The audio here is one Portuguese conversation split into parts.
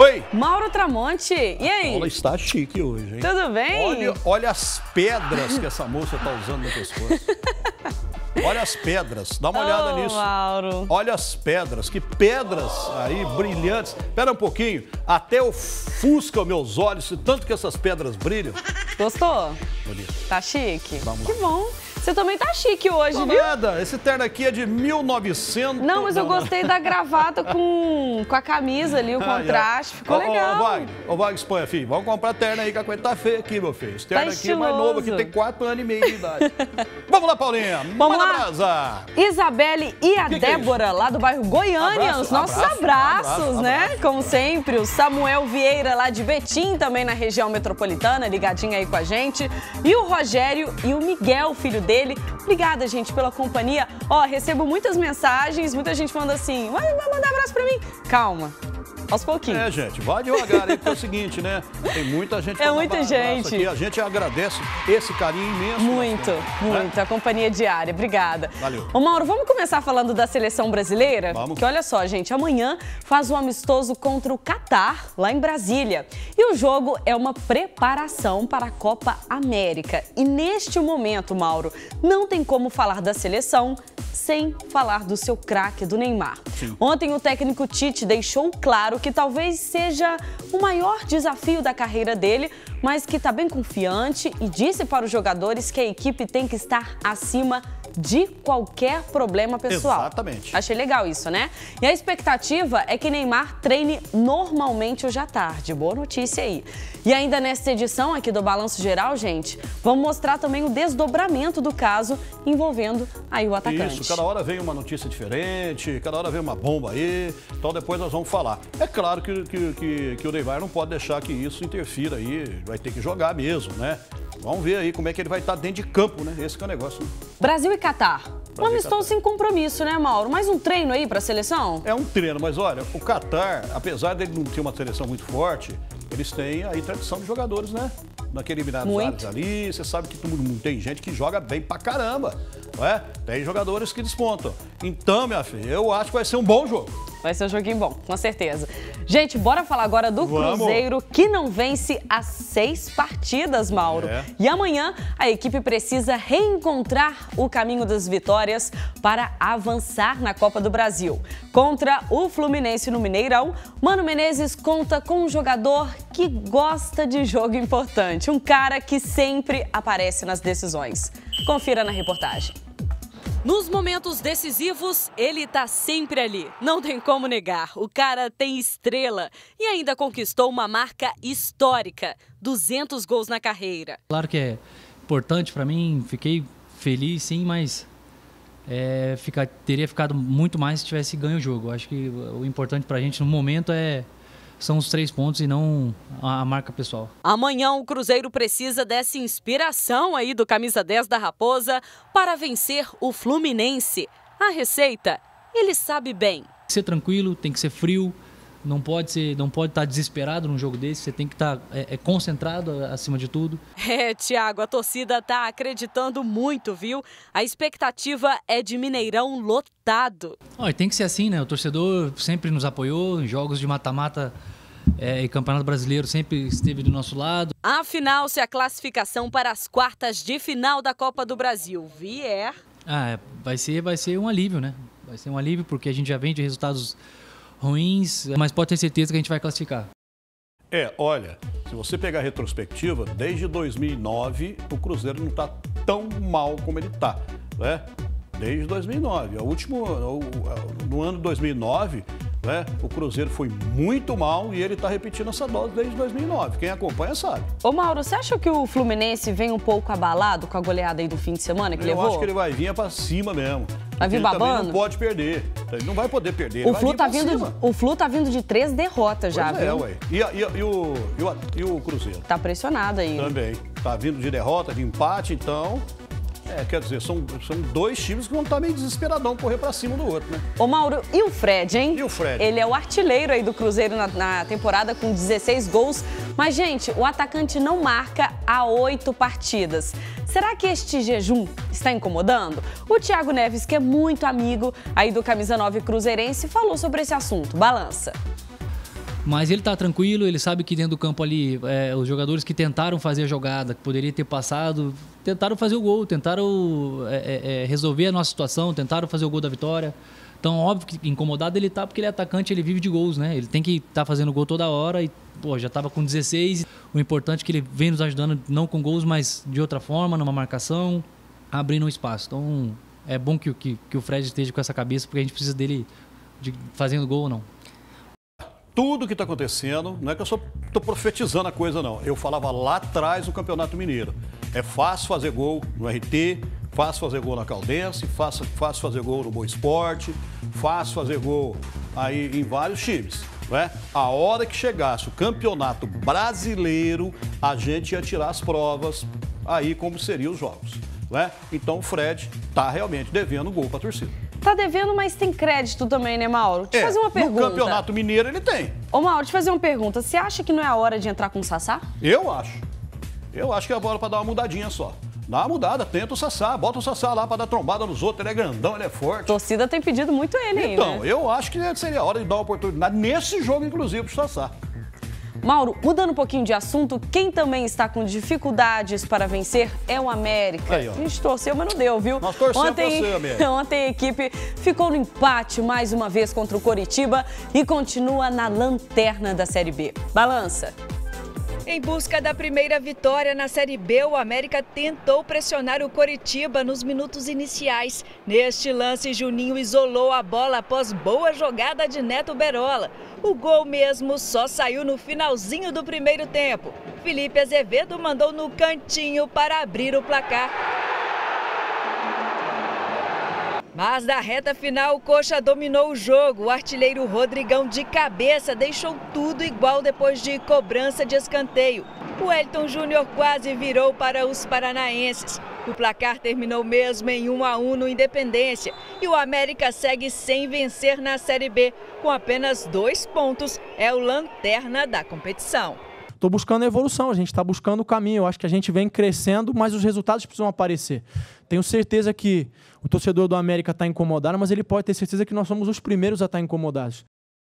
Oi! Mauro Tramonte, e aí? Ela está chique hoje, hein? Tudo bem? Olha as pedras que essa moça está usando no pescoço. Olha as pedras, dá uma olhada nisso. Mauro. Olha as pedras, que pedras aí brilhantes. Espera um pouquinho, até ofusca os meus olhos, de tanto que essas pedras brilham. Gostou? Bonito. Tá chique? Vamos Que lá. bom. Você também tá chique hoje, Não, viu? nada, esse terno aqui é de 1900. Não, mas eu gostei da gravata com a camisa ali, o contraste. Ficou legal. Ô, Wagner, expõe, filho. Vamos comprar terno aí, que a coisa tá feia aqui, meu filho. Esse terno Tá aqui é mais novo, aqui tem 4 anos e meio de idade. Vamos lá, Paulinha. Vamos Manda lá. brasa. Isabelle e a Que é Débora, lá do bairro Goiânia, Abraço, os nossos abraço, abraços, né? abraço. Como sempre, o Samuel Vieira, lá de Betim, também na região metropolitana, ligadinho aí com a gente. E o Rogério e o Miguel, filho dele. Obrigada, gente, pela companhia. Ó, recebo muitas mensagens, muita gente falando assim, vai mandar abraço pra mim. Calma, aos pouquinhos. É, gente, vai devagar aí, porque é o seguinte, né? Tem muita gente pra muita mandar abraço gente. aqui. A gente agradece esse carinho imenso. Muito, né? muito. A companhia diária. Obrigada. Valeu. Ô, Mauro, vamos começar falando da seleção brasileira? Vamos. Que olha só, gente, amanhã faz um amistoso contra o Catar, lá em Brasília. E o jogo é uma preparação para a Copa América. E neste momento, Mauro, não tem como falar da seleção sem falar do seu craque, do Neymar. Sim. Ontem o técnico Tite deixou claro que talvez seja o maior desafio da carreira dele, mas que está bem confiante e disse para os jogadores que a equipe tem que estar acima de qualquer problema pessoal. Exatamente. Achei legal isso, né? E a expectativa é que Neymar treine normalmente hoje à tarde. Boa notícia aí. E ainda nesta edição aqui do Balanço Geral, gente, vamos mostrar também o desdobramento do caso envolvendo aí o atacante. Isso, cada hora vem uma notícia diferente, cada hora vem uma bomba aí, então depois nós vamos falar. É claro que o Neymar não pode deixar que isso interfira aí, vai ter que jogar mesmo, né? Vamos ver aí como é que ele vai estar dentro de campo, né? Esse que é o negócio, né? Brasil e Catar. Um amistoso Catar. sem compromisso, né, Mauro? Mais um treino aí para a seleção? É um treino, mas olha, o Catar, apesar dele não ter uma seleção muito forte, eles têm aí tradição de jogadores, né? Naquele Emirados Árabes ali, você sabe que todo mundo tem gente que joga bem pra caramba, não é? Tem jogadores que despontam. Então, minha filha, eu acho que vai ser um bom jogo. Vai ser um joguinho bom, com certeza. Gente, bora falar agora do Vamos. Cruzeiro, que não vence há 6 partidas, Mauro. É. E amanhã a equipe precisa reencontrar o caminho das vitórias para avançar na Copa do Brasil. Contra o Fluminense no Mineirão, Mano Menezes conta com um jogador que gosta de jogo importante. Um cara que sempre aparece nas decisões. Confira na reportagem. Nos momentos decisivos, ele tá sempre ali. Não tem como negar. O cara tem estrela e ainda conquistou uma marca histórica: 200 gols na carreira. Claro que é importante para mim, fiquei feliz sim, mas teria ficado muito mais se tivesse ganho o jogo. Acho que o importante para a gente no momento são os 3 pontos e não a marca pessoal. Amanhã o Cruzeiro precisa dessa inspiração aí do camisa 10 da Raposa para vencer o Fluminense. A receita, ele sabe bem. Tem que ser tranquilo, tem que ser frio, não pode estar desesperado num jogo desse, você tem que estar concentrado acima de tudo. Thiago, a torcida tá acreditando muito, viu? A expectativa é de Mineirão lotado. Tem que ser assim, né? O torcedor sempre nos apoiou, em jogos de mata-mata e Campeonato Brasileiro sempre esteve do nosso lado. Afinal, se a classificação para as quartas de final da Copa do Brasil vier... Vai ser um alívio, né? Vai ser um alívio porque a gente já vem de resultados ruins, mas pode ter certeza que a gente vai classificar. Olha, se você pegar a retrospectiva, desde 2009 o Cruzeiro não está tão mal como ele está, né? Desde 2009. No ano de 2009, né, o Cruzeiro foi muito mal e ele está repetindo essa dose desde 2009. Quem acompanha sabe. Ô Mauro, você acha que o Fluminense vem um pouco abalado com a goleada aí do fim de semana que levou? Eu acho que ele vai vir para cima mesmo. Vai vir ele babando? também não pode perder. Ele não vai poder perder. O Flu tá vindo de 3 derrotas já, viu? Ué. E o Cruzeiro? Tá pressionado aí. Também. Tá vindo de derrota, de empate, então... quer dizer, são 2 times que vão estar meio desesperadão correr pra cima do outro, né? Ô Mauro, e o Fred, hein? E o Fred? Ele é o artilheiro aí do Cruzeiro na temporada com 16 gols. Mas, gente, o atacante não marca há 8 partidas. Será que este jejum está incomodando? O Thiago Neves, que é muito amigo aí do Camisa 9 cruzeirense, falou sobre esse assunto. Balança. Mas ele tá tranquilo, ele sabe que dentro do campo ali, os jogadores que tentaram fazer a jogada, que poderia ter passado, tentaram fazer o gol, tentaram resolver a nossa situação, tentaram fazer o gol da vitória. Então, óbvio que incomodado ele tá, porque ele é atacante, ele vive de gols, né? Ele tem que estar fazendo gol toda hora e, já estava com 16. O importante é que ele vem nos ajudando, não com gols, mas de outra forma, numa marcação, abrindo um espaço. Então, é bom que o Fred esteja com essa cabeça, porque a gente precisa dele fazendo gol ou não. Tudo que está acontecendo, não é que eu só estou profetizando a coisa, não. Eu falava lá atrás do Campeonato Mineiro. É fácil fazer gol no RT, fácil fazer gol na Caldense, fácil fazer gol no Boa Esporte, fácil fazer gol aí em vários times. Né? A hora que chegasse o Campeonato Brasileiro, a gente ia tirar as provas aí como seriam os jogos. Né? Então o Fred está realmente devendo gol para a torcida. Tá devendo, mas tem crédito também, né, Mauro? Te fazer uma pergunta. No Campeonato Mineiro ele tem. Ô, Mauro, te fazer uma pergunta. Você acha que não é a hora de entrar com o Sassá? Eu acho. Eu acho que é a bola para dar uma mudadinha só. Dá uma mudada, tenta o Sassá, bota o Sassá lá para dar trombada nos outros. Ele é grandão, ele é forte. A torcida tem pedido muito ele aí, então, né? Eu acho que seria a hora de dar uma oportunidade nesse jogo, inclusive, pro Sassá. Mauro, mudando um pouquinho de assunto, quem também está com dificuldades para vencer é o América. Aí, ó. A gente torceu, mas não deu, viu? Nós torcemos pra você, América. Ontem a equipe ficou no empate mais uma vez contra o Coritiba e continua na lanterna da Série B. Balança. Em busca da primeira vitória na Série B, o América tentou pressionar o Coritiba nos minutos iniciais. Neste lance, Juninho isolou a bola após boa jogada de Neto Berola. O gol mesmo só saiu no finalzinho do primeiro tempo. Felipe Azevedo mandou no cantinho para abrir o placar. Mas na reta final, o Coxa dominou o jogo. O artilheiro Rodrigão de cabeça deixou tudo igual depois de cobrança de escanteio. O Elton Júnior quase virou para os paranaenses. O placar terminou mesmo em 1-1 no Independência. E o América segue sem vencer na Série B. Com apenas 2 pontos, é o lanterna da competição. Estou buscando a evolução, a gente está buscando o caminho. Eu acho que a gente vem crescendo, mas os resultados precisam aparecer. Tenho certeza que o torcedor do América está incomodado, mas ele pode ter certeza que nós somos os primeiros a estar incomodados.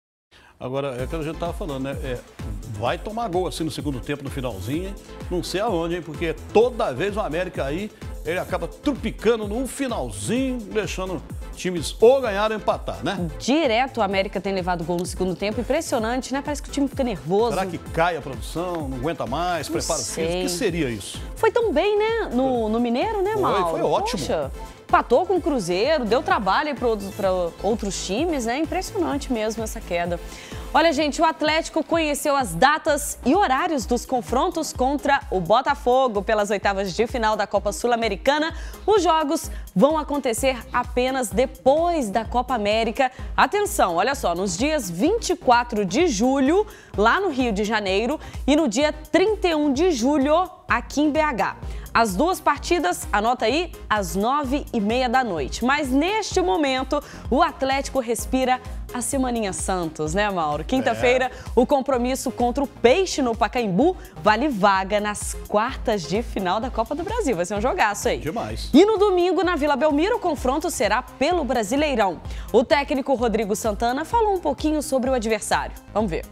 Agora, é o que a gente estava falando, né? Vai tomar gol assim no segundo tempo, no finalzinho, hein? Não sei aonde, hein? Porque toda vez o América aí, ele acaba trupicando no finalzinho, deixando times ou ganhar ou empatar, né? Direto o América tem levado gol no segundo tempo. Impressionante, né? Parece que o time fica nervoso. Será que cai a produção, não aguenta mais, prepara o físico? O que seria isso? Foi tão bem, né? No Mineiro, né, Mauro? Foi ótimo. Poxa, empatou com o Cruzeiro, deu trabalho para outros times, né? Impressionante mesmo essa queda. Olha, gente, o Atlético conheceu as datas e horários dos confrontos contra o Botafogo pelas oitavas de final da Copa Sul-Americana. Os jogos vão acontecer apenas depois da Copa América. Atenção, olha só, nos dias 24 de julho, lá no Rio de Janeiro, e no dia 31 de julho, aqui em BH. As duas partidas, anota aí, às 9h30 da noite. Mas neste momento, o Atlético respira a Semaninha Santos, né, Mauro? Quinta-feira, o compromisso contra o Peixe no Pacaembu vale vaga nas quartas de final da Copa do Brasil. Vai ser um jogaço aí. Demais. E no domingo, na Vila Belmiro, o confronto será pelo Brasileirão. O técnico Rodrigo Santana falou um pouquinho sobre o adversário. Vamos ver.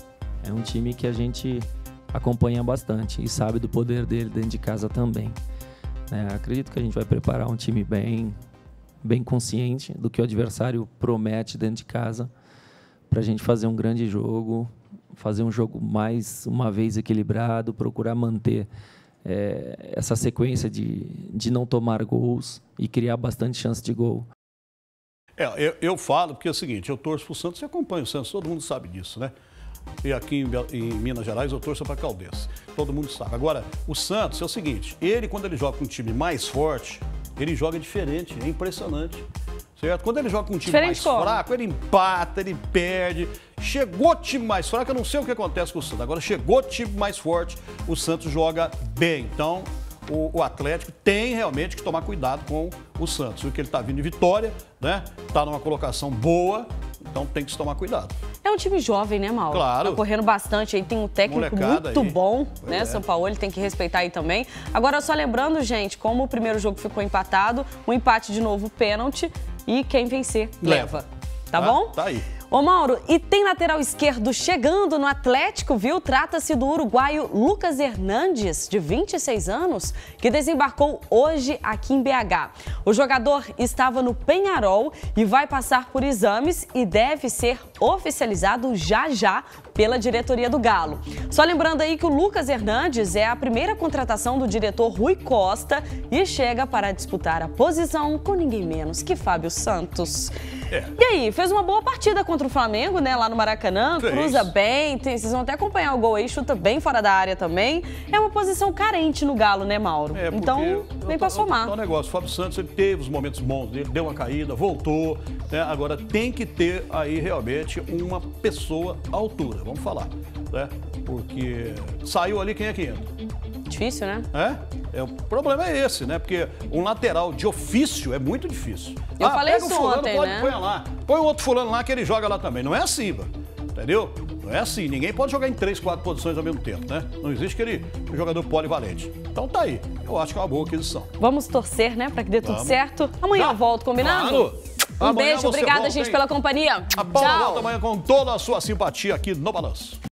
É um time que a gente acompanha bastante e sabe do poder dele dentro de casa também. Acredito que a gente vai preparar um time bem consciente do que o adversário promete dentro de casa para a gente fazer um grande jogo, fazer um jogo mais uma vez equilibrado, procurar manter essa sequência de não tomar gols e criar bastante chance de gol. Eu falo porque é o seguinte, eu torço para o Santos e acompanho o Santos, todo mundo sabe disso, né? E aqui em Minas Gerais eu torço para a Caldense. Todo mundo sabe. Agora, o Santos é o seguinte, quando ele joga com um time mais forte, ele joga diferente, é impressionante. Certo? Quando ele joga com um time mais fraco, ele empata, ele perde. Chegou o time mais fraco, eu não sei o que acontece com o Santos. Agora, chegou o time mais forte, o Santos joga bem. Então, o Atlético tem realmente que tomar cuidado com o Santos. Porque ele está vindo de vitória, né? Está numa colocação boa, então tem que se tomar cuidado. É um time jovem, né, Mauro? Claro. Tá correndo bastante aí, tem um técnico muito bom, né? São Paulo, ele tem que respeitar aí também. Agora, só lembrando, gente, como o primeiro jogo ficou empatado, o empate de novo, pênalti, e quem vencer, leva. Tá bom? Tá aí. Ô Mauro, e tem lateral esquerdo chegando no Atlético, viu? Trata-se do uruguaio Lucas Hernandes, de 26 anos, que desembarcou hoje aqui em BH. O jogador estava no Peñarol e vai passar por exames e deve ser oficializado já pela diretoria do Galo. Só lembrando aí que o Lucas Hernandes é a primeira contratação do diretor Rui Costa e chega para disputar a posição com ninguém menos que Fábio Santos. E aí, fez uma boa partida contra o Flamengo, né, lá no Maracanã, cruza bem, vocês vão até acompanhar o gol aí, chuta bem fora da área também. É uma posição carente no Galo, né, Mauro? Então, vem pra somar. É um negócio, o Fábio Santos, ele teve os momentos bons dele, deu uma caída, voltou, né? Agora tem que ter aí realmente uma pessoa à altura, vamos falar, né? Porque saiu ali, quem é que entra? Difícil, né? O problema é esse, né? Porque um lateral de ofício é muito difícil. Eu falei pega isso o fulano, ontem, pode, né? põe lá. Põe o outro fulano lá que ele joga lá também. Não é assim, entendeu? Não é assim. Ninguém pode jogar em 3, 4 posições ao mesmo tempo, né? Não existe aquele jogador polivalente. Então tá aí. Eu acho que é uma boa aquisição. Vamos torcer, né? Pra que dê tudo certo. Amanhã eu volto, combinado? Claro. Um beijo, obrigada, gente, pela companhia. A Paula Tchau. volta amanhã com toda a sua simpatia aqui no Balanço.